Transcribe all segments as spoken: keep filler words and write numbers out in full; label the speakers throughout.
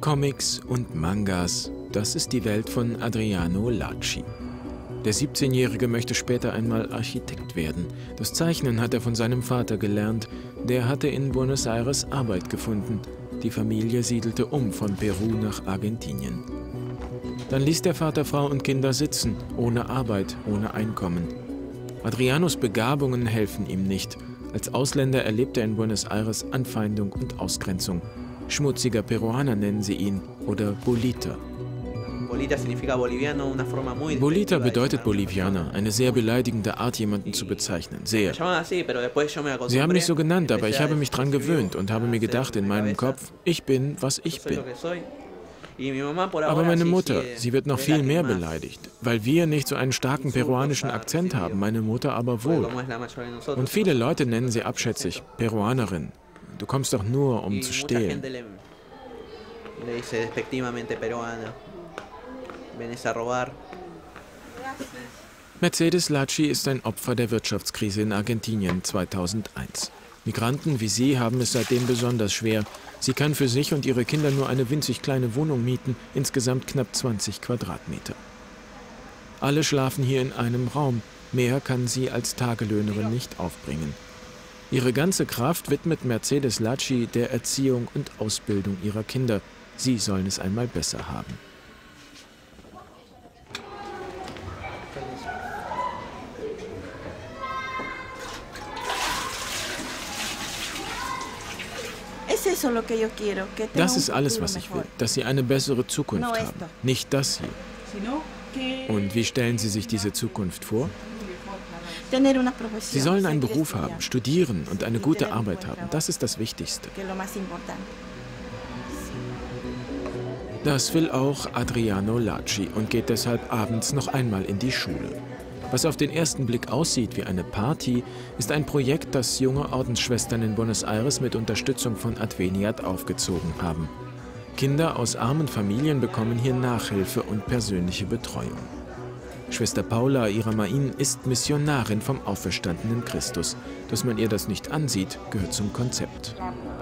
Speaker 1: Comics und Mangas, das ist die Welt von Adriano Lacci. Der siebzehnjährige möchte später einmal Architekt werden. Das Zeichnen hat er von seinem Vater gelernt. Der hatte in Buenos Aires Arbeit gefunden. Die Familie siedelte um von Peru nach Argentinien. Dann ließ der Vater Frau und Kinder sitzen, ohne Arbeit, ohne Einkommen. Adrianos Begabungen helfen ihm nicht. Als Ausländer erlebt er in Buenos Aires Anfeindung und Ausgrenzung. Schmutziger Peruaner nennen sie ihn oder Bolita. Bolita bedeutet Bolivianer, eine sehr beleidigende Art, jemanden zu bezeichnen. Sehr. Sie haben mich so genannt, aber ich habe mich dran gewöhnt und habe mir gedacht in meinem Kopf, ich bin, was ich bin. Aber meine Mutter, sie wird noch viel mehr beleidigt, weil wir nicht so einen starken peruanischen Akzent haben, meine Mutter aber wohl. Und viele Leute nennen sie abschätzig Peruanerin. Du kommst doch nur, um zu stehlen. Mercedes Lacci ist ein Opfer der Wirtschaftskrise in Argentinien zweitausendeins. Migranten wie sie haben es seitdem besonders schwer. Sie kann für sich und ihre Kinder nur eine winzig kleine Wohnung mieten, insgesamt knapp zwanzig Quadratmeter. Alle schlafen hier in einem Raum. Mehr kann sie als Tagelöhnerin nicht aufbringen. Ihre ganze Kraft widmet Mercedes Lacci der Erziehung und Ausbildung ihrer Kinder. Sie sollen es einmal besser haben. Das ist alles, was ich will, dass Sie eine bessere Zukunft haben, nicht das hier. Und wie stellen Sie sich diese Zukunft vor? Sie sollen einen Beruf haben, studieren und eine gute Arbeit haben. Das ist das Wichtigste. Das will auch Adriano Lacci und geht deshalb abends noch einmal in die Schule. Was auf den ersten Blick aussieht wie eine Party, ist ein Projekt, das junge Ordensschwestern in Buenos Aires mit Unterstützung von Adveniat aufgezogen haben. Kinder aus armen Familien bekommen hier Nachhilfe und persönliche Betreuung. Schwester Paula Iramain ist Missionarin vom auferstandenen Christus. Dass man ihr das nicht ansieht, gehört zum Konzept.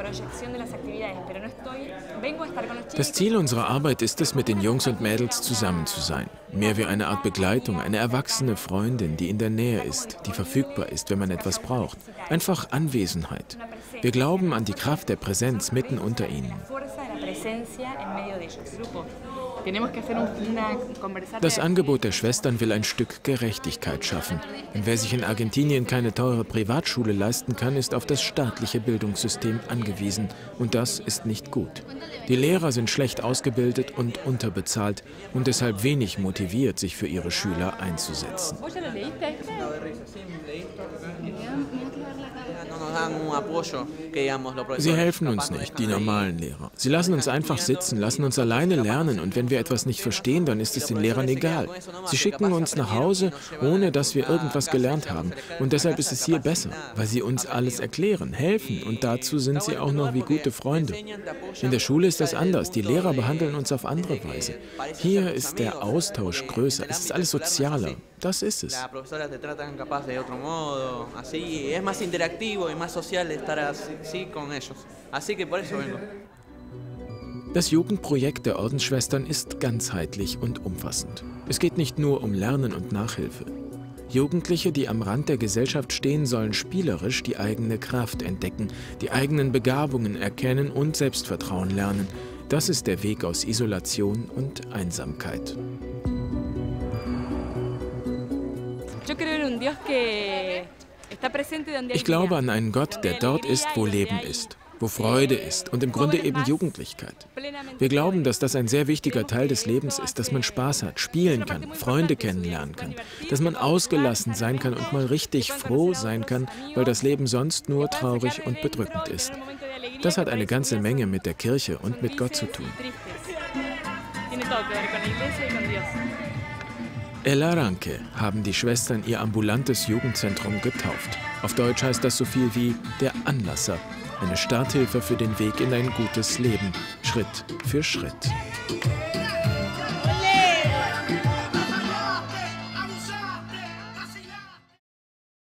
Speaker 1: Das Ziel unserer Arbeit ist es, mit den Jungs und Mädels zusammen zu sein. Mehr wie eine Art Begleitung, eine erwachsene Freundin, die in der Nähe ist, die verfügbar ist, wenn man etwas braucht. Einfach Anwesenheit. Wir glauben an die Kraft der Präsenz mitten unter ihnen. Das Angebot der Schwestern will ein Stück Gerechtigkeit schaffen. Denn wer sich in Argentinien keine teure Privatschule leisten kann, ist auf das staatliche Bildungssystem angewiesen. Und das ist nicht gut. Die Lehrer sind schlecht ausgebildet und unterbezahlt und deshalb wenig motiviert, sich für ihre Schüler einzusetzen. Sie helfen uns nicht, die normalen Lehrer. Sie lassen uns einfach sitzen, lassen uns alleine lernen und wenn wir etwas nicht verstehen, dann ist es den Lehrern egal. Sie schicken uns nach Hause, ohne dass wir irgendwas gelernt haben. Und deshalb ist es hier besser, weil sie uns alles erklären, helfen und dazu sind sie auch noch wie gute Freunde. In der Schule ist das anders, die Lehrer behandeln uns auf andere Weise. Hier ist der Austausch größer, es ist alles sozialer. Das ist es. Das Jugendprojekt der Ordensschwestern ist ganzheitlich und umfassend. Es geht nicht nur um Lernen und Nachhilfe. Jugendliche, die am Rand der Gesellschaft stehen, sollen spielerisch die eigene Kraft entdecken, die eigenen Begabungen erkennen und Selbstvertrauen lernen. Das ist der Weg aus Isolation und Einsamkeit. Ich glaube an einen Gott, der dort ist, wo Leben ist, wo Freude ist und im Grunde eben Jugendlichkeit. Wir glauben, dass das ein sehr wichtiger Teil des Lebens ist, dass man Spaß hat, spielen kann, Freunde kennenlernen kann, dass man ausgelassen sein kann und mal richtig froh sein kann, weil das Leben sonst nur traurig und bedrückend ist. Das hat eine ganze Menge mit der Kirche und mit Gott zu tun. El Arranque haben die Schwestern ihr ambulantes Jugendzentrum getauft. Auf Deutsch heißt das so viel wie der Anlasser, eine Starthilfe für den Weg in ein gutes Leben, Schritt für Schritt.